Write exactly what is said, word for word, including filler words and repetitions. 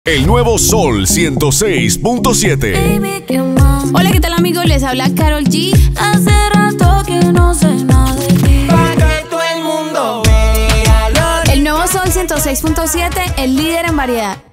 El nuevo Sol ciento seis punto siete. Hola, ¿qué tal, amigos? Les habla Karol G. Hace rato que no sé nada de ti. Pa' que todo el mundo vea lo El nuevo Sol ciento seis punto siete, el líder en variedad.